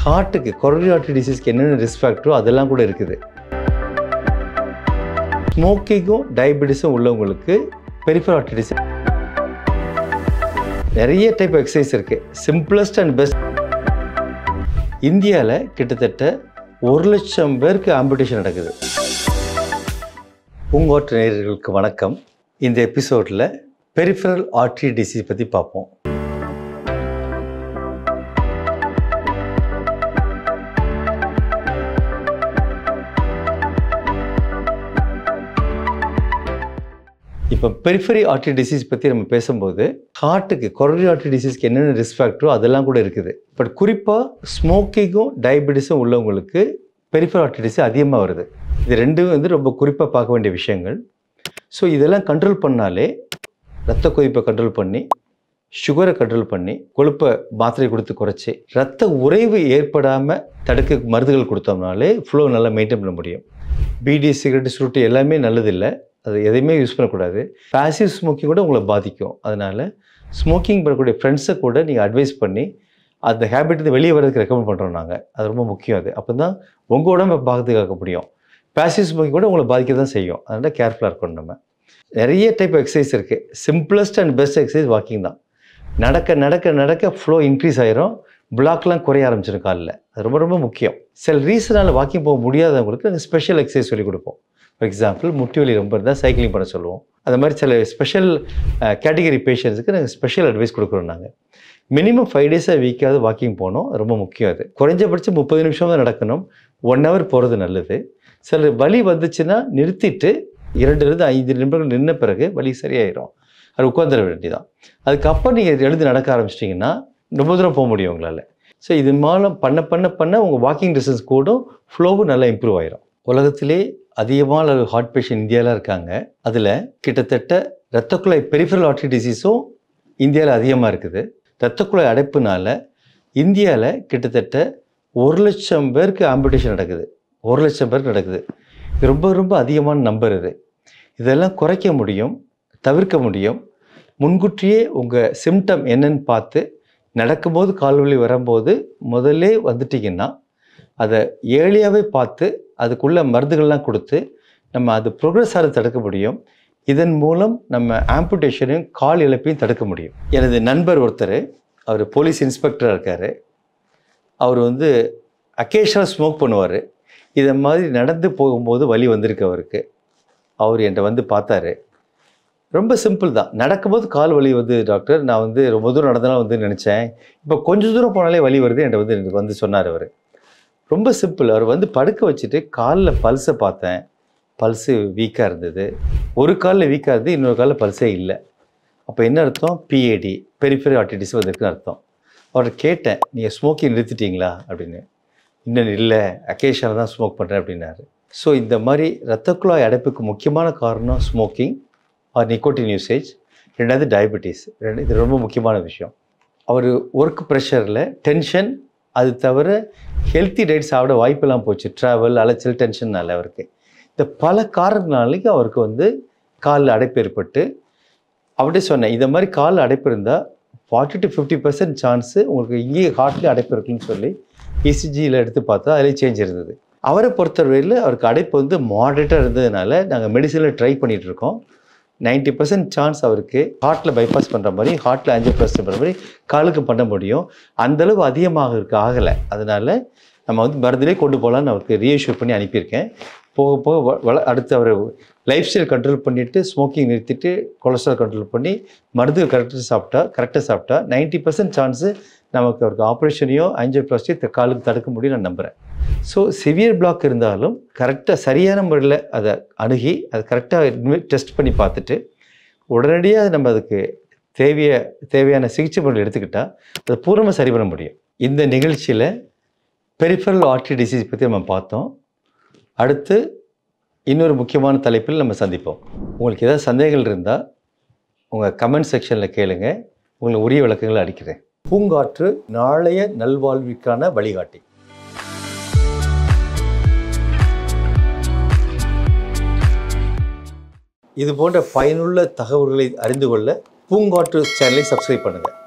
ஹார்ட்டுக்கு coronary artery டிசீஸ்க்கு என்னென்ன risk ஃபேக்டரோ அதெல்லாம் கூட இருக்குது. ஸ்மோக்கிங்கும் டயபெட்டிஸும் உள்ளவங்களுக்கு பெரிஃபரல் ஆர்டரி டிசீஸ் நிறைய டைப் எக்ஸசைஸ் இருக்குது. Simplest and best. இந்தியாவில் கிட்டத்தட்ட 1,00,000 பேருக்கு ஆம்புடேஷன் நடக்குது. பூங்காற்று நேயர்களுக்கு வணக்கம். இந்த எபிசோடில் பெரிஃபரல் ஆர்டரி டிசீஸ் பற்றி பார்ப்போம். இப்போ பெரிஃபரி ஆர்டரி டிசீஸ் பற்றி நம்ம பேசும்போது ஹார்ட்டுக்கு கொரோனரி ஆர்டரி டிசீஸ்க்கு என்னென்ன ரிஸ்க் ஃபேக்டரோ அதெல்லாம் கூட இருக்குது. பட் குறிப்பாக ஸ்மோக்கிங்கும் டயபெட்டிஸும் உள்ளவங்களுக்கு பெரிஃபரல் ஆர்டரி டிசீஸ் அதிகமாக வருது. இது ரெண்டும் ரொம்ப குறிப்பாக பார்க்க வேண்டிய விஷயங்கள். ஸோ இதெல்லாம் கண்ட்ரோல் பண்ணாலே ரத்த கொதிப்பை கண்ட்ரோல் பண்ணி, சுகரை கண்ட்ரோல் பண்ணி, கொழுப்பை மாத்திரை கொடுத்து குறைச்சி, ரத்த உறைவு ஏற்படாமல் தடுக்க மருந்துகள் கொடுத்தோம்னாலே ஃப்ளோ நல்லா மெயின்டைன் பண்ண முடியும். பீடி, சிகரெட்டு, சுருட்டு எல்லாமே நல்லதில்லை. அது எதையுமே யூஸ் பண்ணக்கூடாது. பாசிவ் ஸ்மோக்கிங் கூட உங்களை பாதிக்கும். அதனால் ஸ்மோக்கிங் பண்ணக்கூடிய ஃப்ரெண்ட்ஸை கூட நீங்கள் அட்வைஸ் பண்ணி அந்த ஹேபிட் வெளியே வர்றதுக்கு ரெக்கமெண்ட் பண்ணுறோம் நாங்கள். அது ரொம்ப முக்கியம். அது அப்போ தான் உங்கள் உடம்பை பாதுகாக்க முடியும். பாசிவ் ஸ்மோக்கிங் கூட உங்களை பாதிக்க தான் செய்யும். அதனால் கேர்ஃபுல்லாக இருக்கணும். நம்ம நிறைய டைப் எக்ஸசைஸ் இருக்குது. Simplest and best exercise walking தான். நடக்க நடக்க நடக்க ஃப்ளோ இன்க்ரீஸ் ஆகிரும். பிளாக்லாம் குறைய ஆரம்பிச்சிடும் காலில். அது ரொம்ப ரொம்ப முக்கியம். சில ரீசனால் வாக்கிங் போக முடியாதவங்களுக்கு நாங்கள் ஸ்பெஷல் எக்ஸசைஸ் சொல்லிக் கொடுப்போம். ஃபார் எக்ஸாம்பிள், முட்டி வலி ரொம்ப இருந்தால் சைக்கிளிங் பண்ண சொல்லுவோம். அந்த மாதிரி சில ஸ்பெஷல் கேட்டகரி பேஷண்ட்ஸுக்கு நாங்கள் ஸ்பெஷல் அட்வைஸ் கொடுக்குறோம். நாங்கள் மினிமம் 5 days வீக்காவது வாக்கிங் போகணும். ரொம்ப முக்கியம். அது குறைஞ்சபட்சம் 30 நிமிஷம் தான் நடக்கணும். 1 hour போகிறது நல்லது. சில வலி வந்துச்சுன்னா நிறுத்திட்டு 2-5 நிமிடங்கள் நின்ன பிறகு வலி சரியாயிடும். அது உட்காந்துட வேண்டியதான். அதுக்கப்புறம் நீங்கள் எழுந்து நடக்க ஆரம்பிச்சிட்டிங்கன்னா ரொம்ப தூரம் போக முடியும் உங்களால். ஸோ இது மூலம் பண்ண உங்கள் வாக்கிங் டிஸ்டன்ஸ் கூடும், ஃப்ளோவும் நல்லா இம்ப்ரூவ் ஆகிரும். உலகத்திலே அதிகமான ஹார்ட் பேஷண்ட் இந்தியாவில் இருக்காங்க. அதில் கிட்டத்தட்ட இரத்தக்குழாய் பெரிஃபரல் ஆர்டரி டிசீஸும் இந்தியாவில் அதிகமாக இருக்குது. இரத்தக்குழாய் அடைப்புனால இந்தியாவில் கிட்டத்தட்ட 1,00,000 பேருக்கு ஆம்புடேஷன் நடக்குது. 1,00,000 பேருக்கு நடக்குது. இது ரொம்ப ரொம்ப அதிகமான நம்பர். இதெல்லாம் குறைக்க முடியும், தவிர்க்க முடியும். முன்கூட்டியே உங்கள் சிம்டம் என்னன்னு பார்த்து, நடக்கும்போது கால்வலி வரும்போது முதல்ல வந்துட்டிங்கன்னா அதை ஏர்லியாகவே பார்த்து அதுக்குள்ள மருந்துகள்லாம் கொடுத்து நம்ம அது ப்ரோக்ரஸ் ஆக தடுக்க முடியும். இதன் மூலம் நம்ம ஆம்புடேஷனையும் கால் இழப்பையும் தடுக்க முடியும். எனது நண்பர் ஒருத்தர், அவர் போலீஸ் இன்ஸ்பெக்டராக இருக்கார். அவர் அக்கேஷனாக ஸ்மோக் பண்ணுவார். இதை மாதிரி நடந்து போகும்போது வலி வந்திருக்கு அவருக்கு. அவர் என்கிட்ட பார்த்தாரு. ரொம்ப சிம்பிள் தான். நடக்கும்போது கால் வலி டாக்டர், நான் ரொம்ப தூரம் நடந்தாலும் நினச்சேன், இப்போ கொஞ்சம் தூரம் போனாலே வலி வருது என்கிட்ட சொன்னார் அவர். ரொம்ப சிம்பிள். அவர் படுக்க வச்சுட்டு காலில் பல்ஸை பார்த்தேன். பல்ஸு வீக்காக இருந்தது. ஒரு காலில் வீக்காக இருந்தது, இன்னொரு காலில் பல்ஸே இல்லை. அப்போ என்ன அர்த்தம்? பிஏடி, பெரிஃபரல் ஆர்டரி டிசீஸ் வந்திருக்குன்னு அர்த்தம். அவர்கிட்ட கேட்டேன், நீங்கள் ஸ்மோக்கிங் நிறுத்திட்டீங்களா அப்படின்னு. இன்னும் இல்லை, அக்கேஷனில் தான் ஸ்மோக் பண்ணுறேன் அப்படின்னாரு. ஸோ இந்த மாதிரி இரத்தக்குழாய் அடைப்புக்கு முக்கியமான காரணம் ஸ்மோக்கிங் ஆர் நிக்கோட்டின் யூசேஜ். ரெண்டாவது டயபெட்டிஸ். இது ரொம்ப முக்கியமான விஷயம். அவர் ஒர்க் ப்ரெஷரில் டென்ஷன், அது தவிர ஹெல்த்தி டயட் சாப்பிட வாய்ப்பெல்லாம் போச்சு. ட்ராவல், அலைச்சல், டென்ஷன்னால அவருக்கு இந்த பல காரணங்களாலேயும் அவருக்கு காலில் அடைப்பு ஏற்பட்டு, அப்படியே சொன்னேன், இந்த மாதிரி காலில் அடைப்பு இருந்தால் 40 to 50% சான்ஸு உங்களுக்கு இங்கேயே ஹார்ட்லேயே அடைப்பு இருக்குன்னு சொல்லி இசிஜியில் எடுத்து பார்த்தா அதிலே சேஞ்ச் இருந்தது. அவரை பொறுத்தவரையில் அவருக்கு அடைப்பு மாடரேட்டாக இருந்ததுனால நாங்கள் மெடிசனில் ட்ரை பண்ணிகிட்டு இருக்கோம். 90% சான்ஸ் அவருக்கு ஹார்ட்டில் பைபாஸ் பண்ணுற மாதிரி, ஹார்ட்டில் ஆஞ்சியோபிளாஸ்டி பண்ணுற மாதிரி காலுக்கு பண்ண முடியும். அந்தளவு அதிகமாக ஆகலை. அதனால் நம்ம மருந்திலே கொண்டு போகலான்னு அவருக்கு ரீஅஷ்யூர் பண்ணி அனுப்பியிருக்கேன். போக போக அடுத்து அவர் லைஃப் ஸ்டைல் கண்ட்ரோல் பண்ணிவிட்டு, ஸ்மோக்கிங் நிறுத்திட்டு, கொலஸ்ட்ரால் கண்ட்ரோல் பண்ணி, மருந்து கரெக்டாக சாப்பிட்டா 90% சான்ஸு நமக்கு அவருக்கு ஆப்ரேஷனையோ ஆஞ்சியோபிளாஸ்டியோ காலுக்கு தடுக்க முடியும் நான் நம்புகிறேன். ஸோ சிவியர் பிளாக் இருந்தாலும் கரெக்டாக சரியான முறையில் அதை அணுகி அதை கரெக்டாக டெஸ்ட் பண்ணி பார்த்துட்டு உடனடியாக நம்ம அதுக்கு தேவையான சிகிச்சை முறையில் எடுத்துக்கிட்டால் அதை பூர்ணமாக சரி பண்ண முடியும். இந்த நிகழ்ச்சியில் பெரிஃபரல் ஆர்டரி டிசீஸ் பற்றி நம்ம பார்த்தோம். அடுத்து இன்னொரு முக்கியமான தலைப்பில் நம்ம சந்திப்போம். உங்களுக்கு ஏதாவது சந்தேகங்கள் இருந்தால் உங்கள் கமெண்ட் செக்ஷனில் கேளுங்க. உங்களுக்கு உரிய விளக்கங்களை அளிக்கிறேன். பூங்காற்று நாளைய நல்வாழ்விற்கான வழிகாட்டி. இது போன்ற பயனுள்ள தகவல்களை அறிந்து கொள்ள பூங்காற்று சேனலை சப்ஸ்கிரைப் பண்ணுங்கள்.